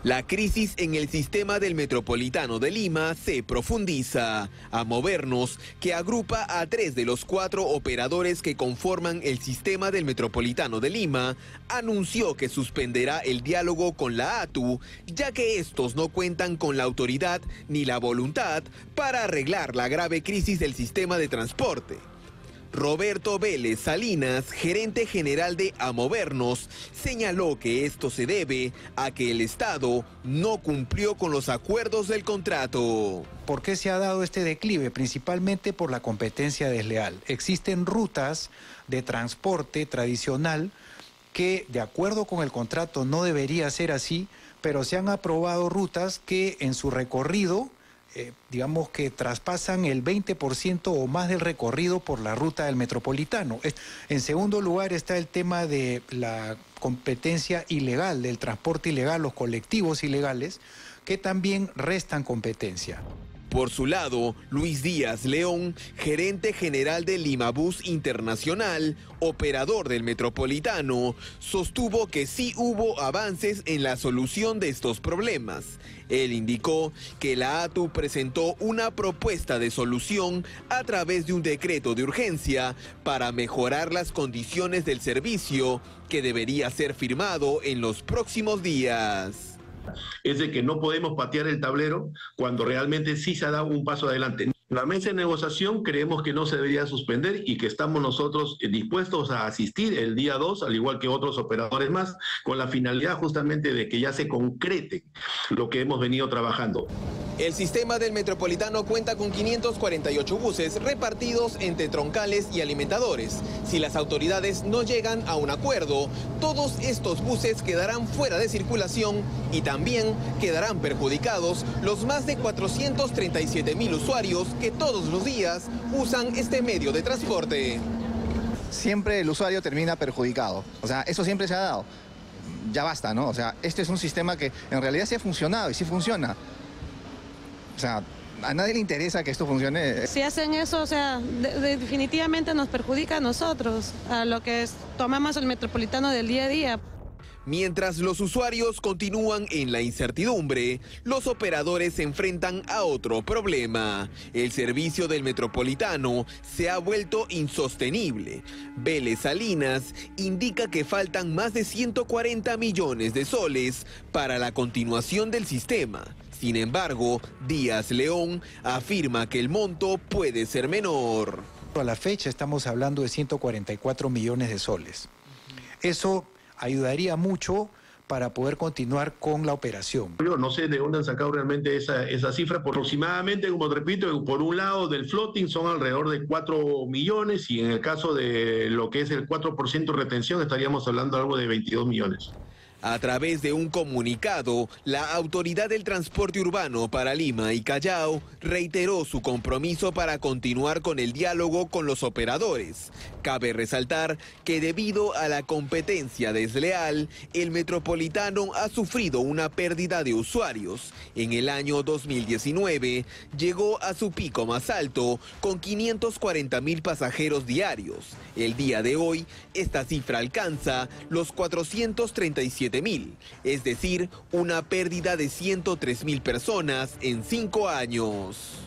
La crisis en el sistema del Metropolitano de Lima se profundiza. Amovernos, que agrupa a 3 de los 4 operadores que conforman el sistema del Metropolitano de Lima, anunció que suspenderá el diálogo con la ATU, ya que estos no cuentan con la autoridad ni la voluntad para arreglar la grave crisis del sistema de transporte. Roberto Vélez Salinas, gerente general de Amovernos, señaló que esto se debe a que el Estado no cumplió con los acuerdos del contrato. ¿Por qué se ha dado este declive? Principalmente por la competencia desleal. Existen rutas de transporte tradicional que, de acuerdo con el contrato, no debería ser así, pero se han aprobado rutas que en su recorrido digamos que traspasan el 20% o más del recorrido por la ruta del Metropolitano. En segundo lugar está el tema de la competencia ilegal, del transporte ilegal, los colectivos ilegales, que también restan competencia. Por su lado, Luis Díaz León, gerente general de Limabús Internacional, operador del Metropolitano, sostuvo que sí hubo avances en la solución de estos problemas. Él indicó que la ATU presentó una propuesta de solución a través de un decreto de urgencia para mejorar las condiciones del servicio, que debería ser firmado en los próximos días. Es de que no podemos patear el tablero cuando realmente sí se ha dado un paso adelante. La mesa de negociación creemos que no se debería suspender y que estamos nosotros dispuestos a asistir el día 2, al igual que otros operadores más, con la finalidad justamente de que ya se concrete lo que hemos venido trabajando. El sistema del Metropolitano cuenta con 548 buses repartidos entre troncales y alimentadores. Si las autoridades no llegan a un acuerdo, todos estos buses quedarán fuera de circulación y también quedarán perjudicados los más de 437.000 usuarios que todos los días usan este medio de transporte. Siempre el usuario termina perjudicado, o sea, eso siempre se ha dado. Ya basta, ¿no? O sea, este es un sistema que en realidad sí ha funcionado y sí funciona. O sea, a nadie le interesa que esto funcione. Si hacen eso, o sea, definitivamente nos perjudica a nosotros, a lo que tomamos el Metropolitano del día a día. Mientras los usuarios continúan en la incertidumbre, los operadores se enfrentan a otro problema. El servicio del Metropolitano se ha vuelto insostenible. Vélez Salinas indica que faltan más de 140 millones de soles para la continuación del sistema. Sin embargo, Díaz León afirma que el monto puede ser menor. A la fecha estamos hablando de 144 millones de soles. Eso ayudaría mucho para poder continuar con la operación. Yo no sé de dónde han sacado realmente esa cifra. Aproximadamente, como repito, por un lado del floating son alrededor de 4 millones y en el caso de lo que es el 4% de retención estaríamos hablando de algo de 22 millones. A través de un comunicado, la Autoridad del Transporte Urbano para Lima y Callao reiteró su compromiso para continuar con el diálogo con los operadores. Cabe resaltar que debido a la competencia desleal, el Metropolitano ha sufrido una pérdida de usuarios. En el año 2019 llegó a su pico más alto con 540.000 pasajeros diarios. El día de hoy, esta cifra alcanza los 437.000, es decir, una pérdida de 103.000 personas en 5 años.